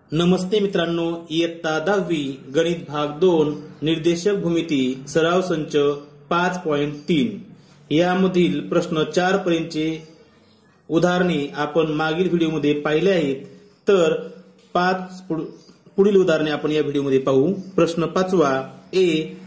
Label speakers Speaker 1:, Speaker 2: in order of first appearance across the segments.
Speaker 1: नमस्ते मित्रांनो, इयत्ता 10वी गणित भाग 2 निर्देशक भूमिती सराव संच 5.3 यामधील प्रश्न 4 पर्यंतचे उदाहरणे आपण मागील व्हिडिओमध्ये पाहिले आहेत. तर पुढील उदाहरणे आपण या व्हिडिओमध्ये पाहू. प्रश्न 5वा, a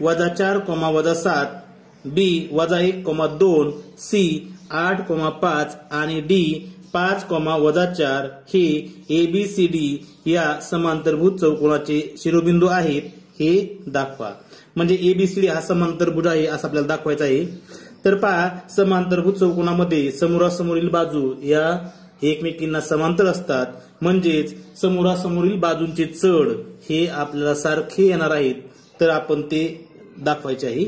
Speaker 1: -4, -7, b -1, c 8,5 आणि d 5, -4 हे ABCD या समांतरभुज चौकोनाचे शिरोबिंदू आहेत हे दाखवा. म्हणजे ABCD हा समांतरभुज आहे असं आपल्याला दाखवायचं आहे. तर पहा, समांतरभुज चौकोनामध्ये समोरासमोरील बाजू या एकमेकींना समांतर असतात. म्हणजेच समोरासमोरील बाजूंचे चढ हे आपल्याला सारखे येणार आहेत. तर आपण ते दाखवायचे आहे.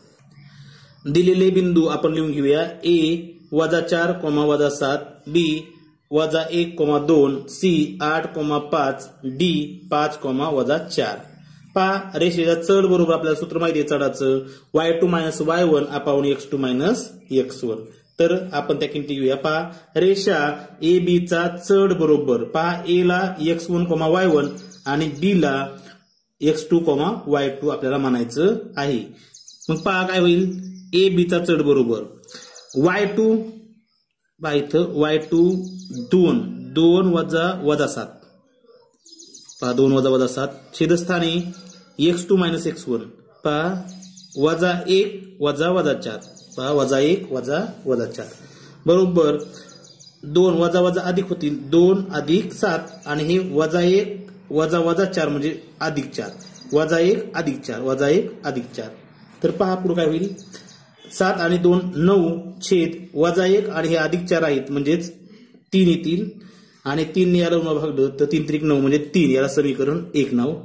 Speaker 1: दिलेले बिंदू आपण लिहून घेऊया. A -4, -7, b -1, c 8,5, d 5, पहा, रेषेचा चढ बरोबर आपल्याला सूत्र माहिती आहे चढाचं y2 - y1 upon x2 - x1. तर आपण त्या किमती घेऊया. पहा, रेषा AB चा चढ बरोबर, पहा, A ला x1, y1 आणि B ला x2, y2 आपल्याला म्हणायचं आहे. मग पहा काय होईल. AB चा चढ बरोबर y2, इथं y2 2 -7, पहा 2 - 7 छेदस्थानी x2 - x1, पहा -1 -4, पहा -1 -4 बरोबर 2 वजा अधिक होतील 2 + 7 आणि हे -1 -4 म्हणजे +4, -1 + 4. तर पहा पुढे काय होईल. 7 आणि 2 9 छेद -1 आणि हे +4 आहेत म्हणजेच 3 येतील आणि 3 ने याला भागलं तर 3 त्रिक 9 म्हणजे 3, याला समीकरण 1 9.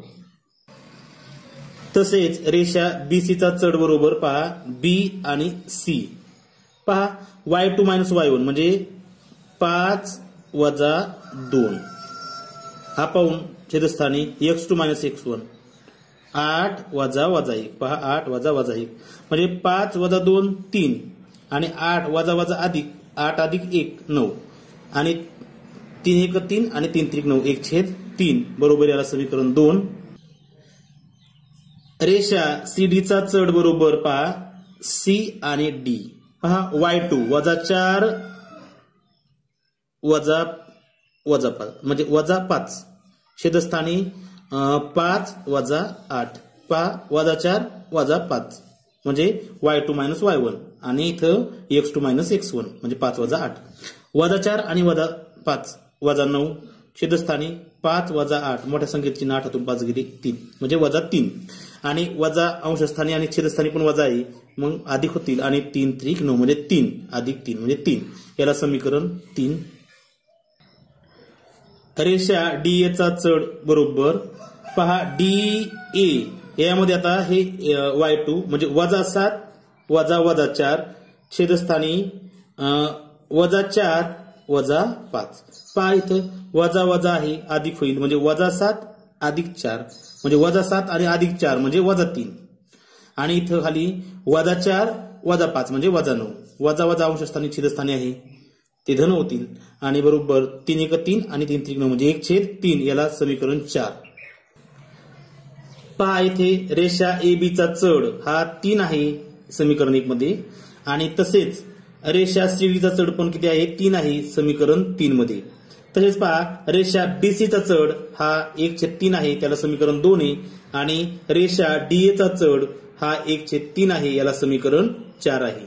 Speaker 1: तसेच रेषा BC चा चढ बरोबर, पहा B आणि C, पहा y2 - y1 म्हणजे 5 - 2 हा पाहून छेदस्थानी x2 - x1 8 - 1, पहा 8 - 1 म्हणजे 5 - 2 3 आणि 8 अधिक 8 + 1 9 आणि 3 1 3 आणि 3 त्रिक 9 1/3 बरोबर याला समीकरण 2. रेषा CD चा चढ बरोबर, पहा C आणि D, पहा y2 -4 -5 म्हणजे -5 छेदस्थानी 5 - 8, पहा -4 -5 म्हणजे y2 - y1 आणि इथं x2 - x1 म्हणजे 5 - 8 -4 आणि -5 -9 छेदस्थानी 5 - 8 मोठ्या संख्येची 8 5 गेली 3 म्हणजे -3 आणि वजा अंशस्थानी आणि छेदस्थानी पण वजा आहे मग अधिक होतील आणि 3 त्रिक 9 म्हणजे 3 + 3 म्हणजे 3, याला समीकरण 3. रेषा DA चा चढ बरोबर, पहा DA यामध्ये आता हे y2 म्हणजे -7 -4 छेदस्थानी -4 -5, पहा इथं वजा आहे अधिक होईल म्हणजे -7 + 4 म्हणजे -7 आणि +4 म्हणजे -3 आणि इथं खाली -4 -5 म्हणजे -9 वजा अंशस्थानी छेदस्थानी आहे ते धन होतील आणि बरोबर 3 1 3 आणि 3 त्रिक 9 म्हणजे 1/3, याला समीकरण 4. पहा इथे रेषा AB चा चढ हा 3 आहे समीकरण 1 मध्ये आणि तसेच रेषा CD चा चढ पण किती आहे 3 आहे समीकरण 3 मध्ये. तसेच पहा रेषा BC चा चढ हा 1/3 आहे त्याला समीकरण 2 आहे आणि रेषा DA चा चढ हा 1/3 आहे याला समीकरण 4 आहे.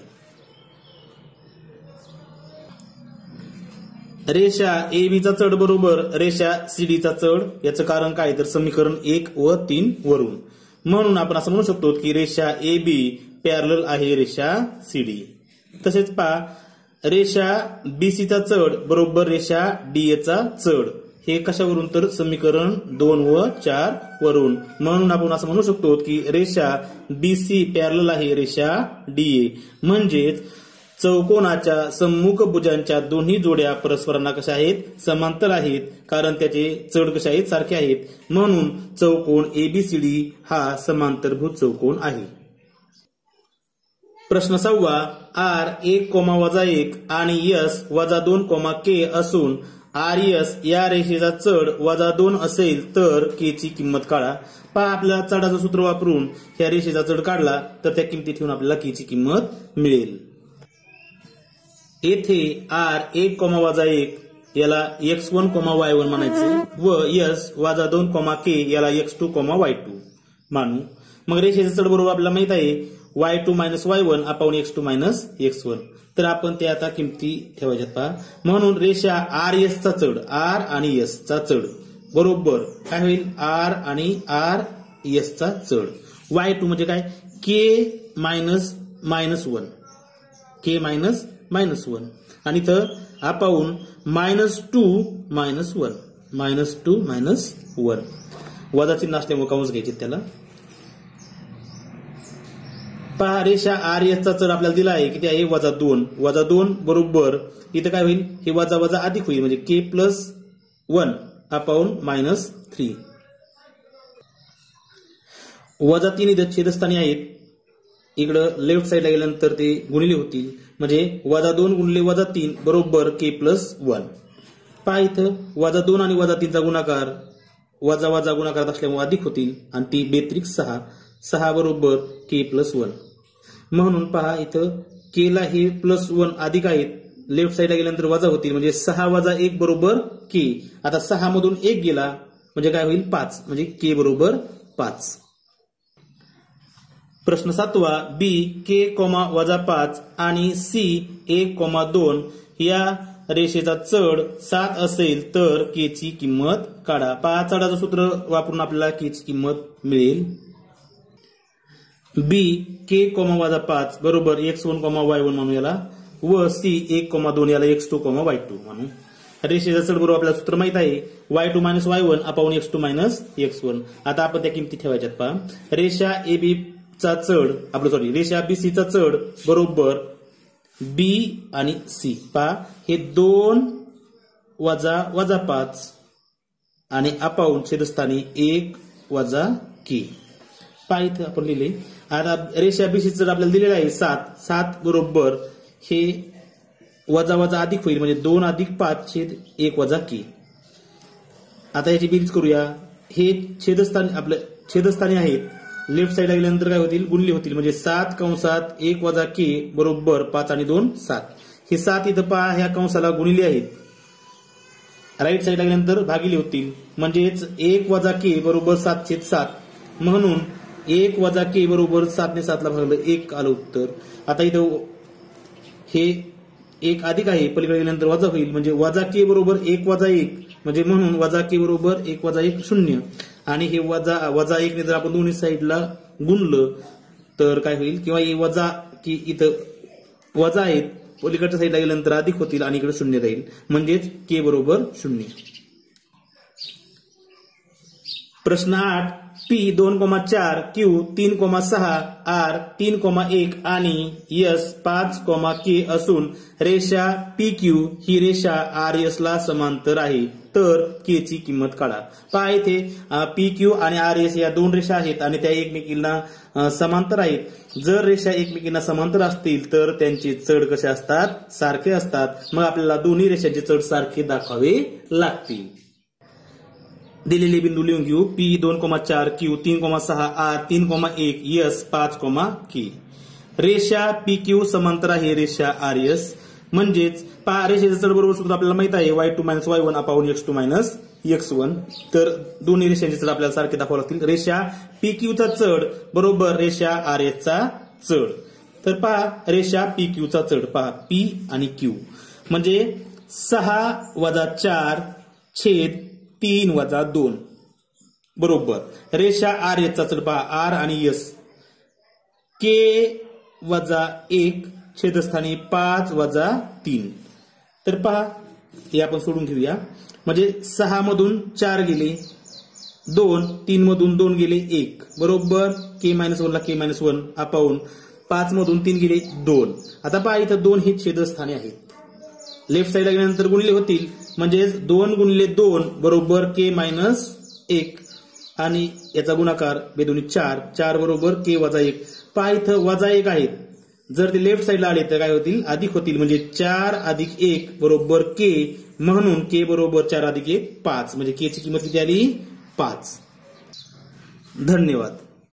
Speaker 1: रेषा AB चा चढ बरोबर रेषा CD चा चढ, याचं कारण काय तर समीकरण 1 व 3 वरून. म्हणून आपण असं म्हणू शकतो की रेषा AB पॅरलल आहे रेषा CD. तसेच पहा रेषा BC चा चढ बरोबर रेषा DA चा चढ, हे कशावरून तर समीकरण 2 व 4 वरून. म्हणून आपण असं म्हणू शकतो की रेषा BC पॅरलल आहे रेषा DA. म्हणजेच चौकोनाच्या सम्मुख भुजांच्या दोन्ही जोड्या परस्परांना कशा आहेत समांतर आहेत, कारण त्याचे चढ कशा आहेत सारखे आहेत. म्हणून चौकोन ABCD हा समांतरभुज चौकोन आहे. प्रश्न 6वा, R 1, -1 आणि S -2, K असून आर एस या रेषेचा चढ -2 असेल तर के ची किंमत काढा. पहा आपल्याला चढाचं सूत्र वापरून ह्या रेषेचा चढ काढला तर त्या किमती ठेवून आपल्याला के ची किंमत मिळेल. येथे आर 1,-1 याला x1, y1 म्हणायचे व s -2, k याला x2, y2 मानू. मग रेषेचा चढ बरोबर आपल्याला माहित आहे y2 - y1 upon x2 - x1. तर आपण ते आता किमती ठेवायच्यात पहा. म्हणून रेषा आर एस चा चढ आर आणि एस चा चढ बरोबर काय होईल आर आणि आर एस चा चढ y2 म्हणजे काय k -1 k -1 आणि तर आपण -2 - 1 वजा चिन्ह असल्यामुळे कंस घ्यायचे त्याला. पहा रेषा आर एस चा चढ आपल्याला दिला आहे किती आहे -2 बरोबर इथं काय होईल हे वजा वजा अधिक होईल म्हणजे k+1 अपॉन -3 -3 इथं छेदस्थानी आहेत. इकडं लेफ्ट साईडला गेल्यानंतर ते गुणिले होतील म्हणजे -2 गुणिले -3 बरोबर k+1. पहा इथं -2 आणि -3 चा गुणाकार वजा वजा गुणाकार असल्यामुळे अधिक होतील आणि ती बेत्रिक 6 बरोबर k+1. म्हणून पहा इथं केला हे +1 अधिक आहेत लेफ्ट साईडला गेल्यानंतर वजा होतील म्हणजे 6 - 1 बरोबर k. आता 6 मधून 1 गेला म्हणजे काय होईल 5 म्हणजे k बरोबर 5. प्रश्न 7वा बी k, -5 आणि c 1,2 या रेषेचा चढ 7 असेल तर k ची किंमत काढा. पहा चढाचं सूत्र वापरून आपल्याला k ची किंमत मिळेल. बी k, -5 बरोबर x1, y1 म्हणू याला व c 1,2 याला x2, y2 म्हणू. रेषेचा चढ बरोबर आपल्याला सूत्र माहित आहे y2 - y1 upon x2 - x1. आता आपण त्या किमती ठेवायच्यात पहा. रेषा AB चा चढ रेषा BC चा चढ बरोबर B आणि C. पहा हे 2 वजा 5 आणि अपॉन छेदस्थानी 1 k. पहा इथं आपण लिहिले. आता रेषा BC चढ आपल्याला दिलेला आहे 7 बरोबर हे वजा वजा अधिक होईल म्हणजे 2 + 5 / 1 - k. आता याची बेरीज करूया. हे छेदस्थानी आहेत लेफ्ट साईडला गेल्यानंतर काय होतील गुणले होतील म्हणजे 7 कंसात 1 - k बरोबर 5 आणि 2 7. हे 7 इथं पहा ह्या कंसाला गुणिले आहेत. राईट साईडला गेल्यानंतर भागिले होतील म्हणजेच 1 - k बरोबर 7/7. म्हणून 1 - k बरोबर 7 ने 7 ला भागलं 1 आलं उत्तर. आता इथं हे 1 अधिक आहे पलीकडे गेल्यानंतर वजा होईल म्हणजे -k बरोबर 1 - 1 म्हणजे म्हणून -k बरोबर 1 - 1 0. आणि हे वजा 1 ने जर आपण दोन्ही साईडला गुणलं तर काय होईल किंवा हे वजा की इथं वजा आहेत पलीकडच्या साईडला गेल्यानंतर अधिक होतील आणि इकडे 0 राहील म्हणजेच k बरोबर 0. प्रश्न 8 P 2,4 Q 3,6 R 3,1 आणि S 5,k असून रेषा PQ ही रेषा RS ला समांतर आहे तर k ची किंमत काढा. पहा इथे PQ आणि RS या दोन रेषा आहेत आणि त्या एकमेकींना समांतर आहेत. जर रेषा एकमेकींना समांतर असतील तर त्यांचे चढ कसे असतात सारखे असतात. मग आपल्याला दोन्ही रेषांचे चढ सारखे दाखवावे लागतील. दिलेले बिंदू लिहून घेऊ. P 2,4 Q 3,6 R 3,1 S 5,k. रेषा PQ समांतर आहे रेषा RS म्हणजेच पहा रेषेचा चढ बरोबर सूत्र आपल्याला माहित आहे y2 - y1 upon x2 - x1. तर दोन्ही रेषांचे चढ आपल्याला सारखे दाखवावे लागतील. रेषा PQ चा चढ बरोबर रेषा RS चा चढ. तर पहा रेषा PQ चा चढ पहा P आणि Q म्हणजे 6 - 4 छेद 3 - 2 बरोबर रेषा RS चा चढ पहा R आणि S k - 1 छेदस्थानी 5 - 3. तर पहा हे आपण सोडून घेऊया म्हणजे 6 मधून 4 गेले 2 3 मधून 2 गेले 1 बरोबर k - 1 ला k - 1 अपॉन 5 मधून 3 गेले 2. आता पहा इथं 2 हे छेदस्थानी आहेत. लेफ्ट साईडला गेल्यानंतर गुणिले होतील म्हणजे 2 गुणिले 2 बरोबर k - 1 आणि याचा गुणाकार बेदोनी 4 बरोबर k - 1. पहा इथं -1 आहेत जर ते लेफ्ट साईडला आले तर काय होतील, अधिक होतील. म्हणजे 4 अधिक 1 बरोबर के, म्हणून के बरोबर 4 अधिक 1 5. म्हणजे के ची किंमत किती आली, 5. धन्यवाद.